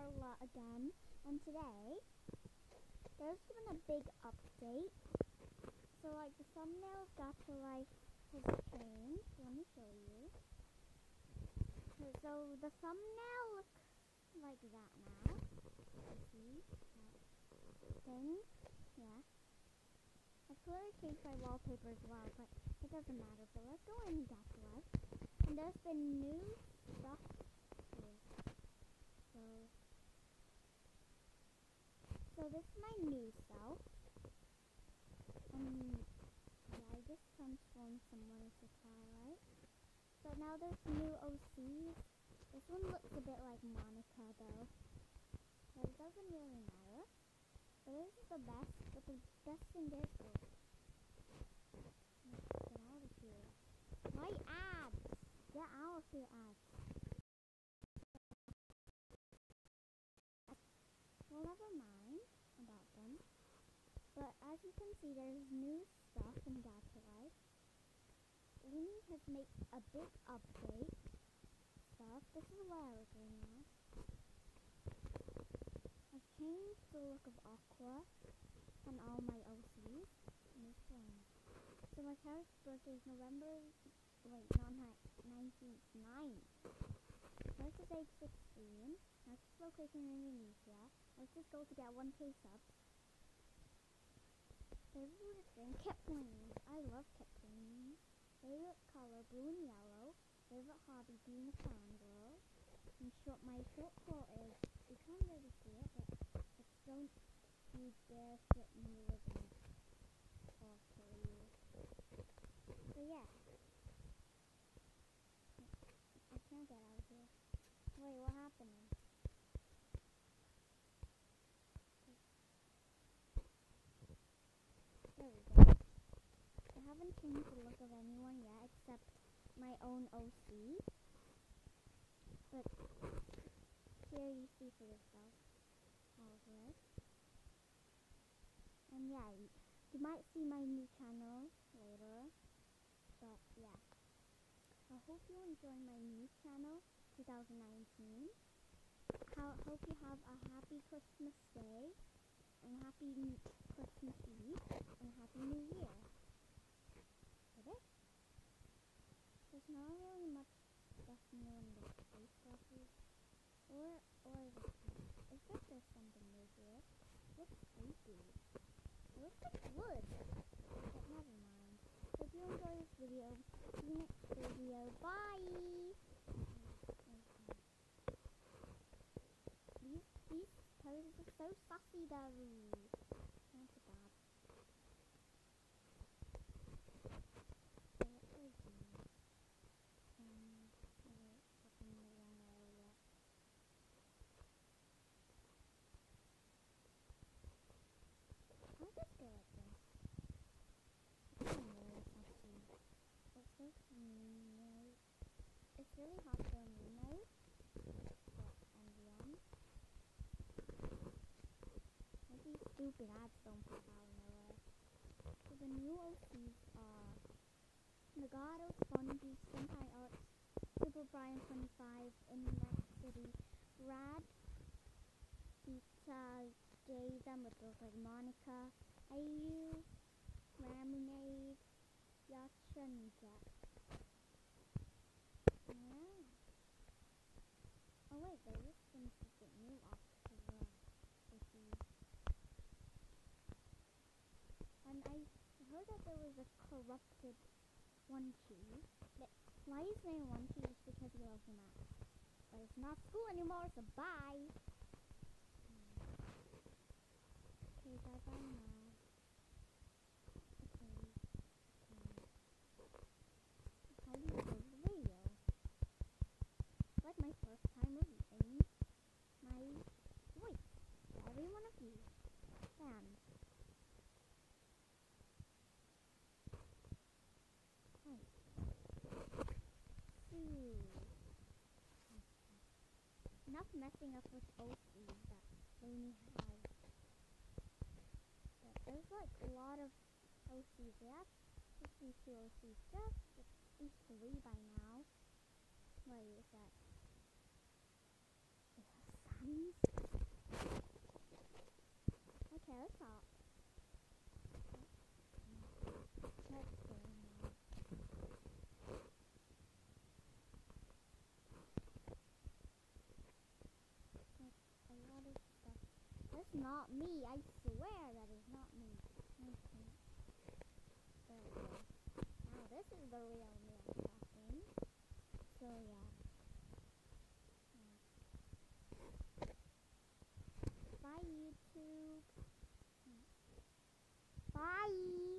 Gacha again, and today there's been a big update. So like the thumbnail of Gacha Life has changed. Let me show you. So the thumbnail looks like that now. You see that thing? Yeah. I've clearly changed my wallpaper as well, but it doesn't matter. But let's go in Gacha Life. And there's been new stuff here. So this is my new self. And yeah, I just transformed someone into Twilight. So now there's new OCs. This one looks a bit like Monica though. But it doesn't really matter. But this is the best. But the best thing is, let's get out of here. My ads! Get out of here, ads. Well, never mind about them. But as you can see, there's new stuff in Gacha Life. Uni has made a big update stuff. This is what I was doing now. I've changed the look of Aqua and all my OCs in this one. So my character's birthday is November, wait, not 19th, 9th. First is age 16. Next location in Indonesia. Let's just go to get 1K subs. Favorite drink, Kipling's. I love Kipling's. Favorite color, blue and yellow. Favorite hobby, being a fangirl. And my short quote is, you can't really see it, but it's don't you dare sit near me or I'll kill you. So yeah. I can't get out of here. Wait, what happened? There we go. I haven't changed the look of anyone yet except my own OC. But here you see for yourself all of this. And yeah, you might see my new channel later. But yeah. I hope you enjoy my new channel, 2019. Hope you have a happy Christmas Day, and happy Christmas Eve, and happy New Year. Okay? There's not really much stuff new in the space classes. Or is it? I think there's something new here. Looks creepy. It looks like wood. But never mind. Hope you enjoy this video. See you next video. Bye! These poses are so sassy though. Not so bad. So what do I do? Stuck in the wrong area. I'll just go like this. It's really sassy. Let's go to moon mode. It's really hard for moon mode. Maybe stupid ads don't pop out nowhere. So the new OCs are Nagato, Spongy, Senpai Arts, Super Brian 25, Index City, Rad, Pizza, Jason, which looks like Monica, Ayu, Ramunade, Yacha, and Jack. Yeah. Oh wait, there is some secret new ops to the OCs. And I heard that there was a corrupted One Cheese. Why is there One Cheese? Because he loves the map. But it's not school anymore, so bye! Okay, bye-bye now. Okay. How do you close the video? It's like my first time reviewing my voice to every one of you. And enough messing up with OCs that Lainey has. But there's like a lot of OCs. We have 52 OCs, just at least 3 by now. Wait, is that? Is that Sam's? That's not me. I swear that is not me. Okay. There we go. Now this is the real me I'm talking. So yeah. Bye YouTube. Bye.